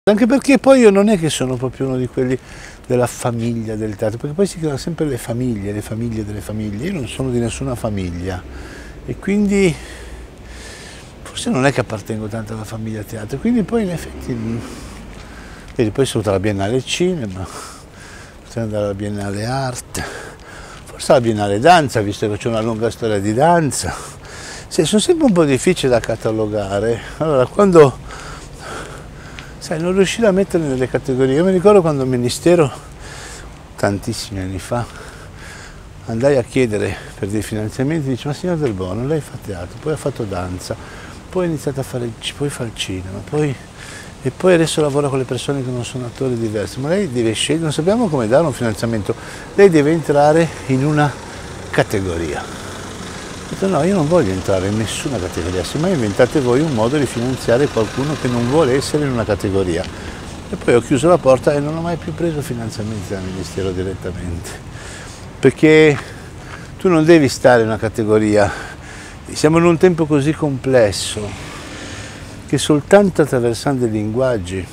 Anche perché poi io non è che sono proprio uno di quelli della famiglia del teatro, perché poi si chiamano sempre le famiglie delle famiglie, io non sono di nessuna famiglia e quindi forse non è che appartengo tanto alla famiglia teatro, quindi poi in effetti, vedi, poi sono stata alla Biennale Cinema, potrei andare alla Biennale Arte, forse alla Biennale Danza, visto che c'è una lunga storia di danza. Sì, sono sempre un po' difficili da catalogare, allora quando... Sai, non riuscire a metterli nelle categorie. Io mi ricordo quando al Ministero, tantissimi anni fa, andai a chiedere per dei finanziamenti, dice: ma signor Del Bono, lei fa teatro, poi ha fatto danza, poi ha iniziato a fare, poi fa il cinema, e poi adesso lavora con le persone che non sono attori diversi, ma lei deve scegliere, non sappiamo come dare un finanziamento, lei deve entrare in una categoria. Ho detto: no, io non voglio entrare in nessuna categoria, semmai inventate voi un modo di finanziare qualcuno che non vuole essere in una categoria. E poi ho chiuso la porta e non ho mai più preso finanziamenti dal Ministero direttamente. Perché tu non devi stare in una categoria, siamo in un tempo così complesso che soltanto attraversando i linguaggi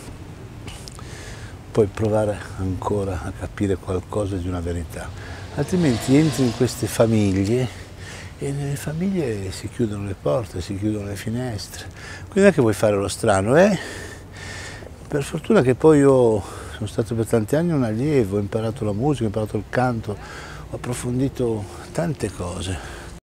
puoi provare ancora a capire qualcosa di una verità. Altrimenti entri in queste famiglie e nelle famiglie si chiudono le porte, si chiudono le finestre. Quindi non è che vuoi fare lo strano, eh? Per fortuna che poi io sono stato per tanti anni un allievo, ho imparato la musica, ho imparato il canto, ho approfondito tante cose.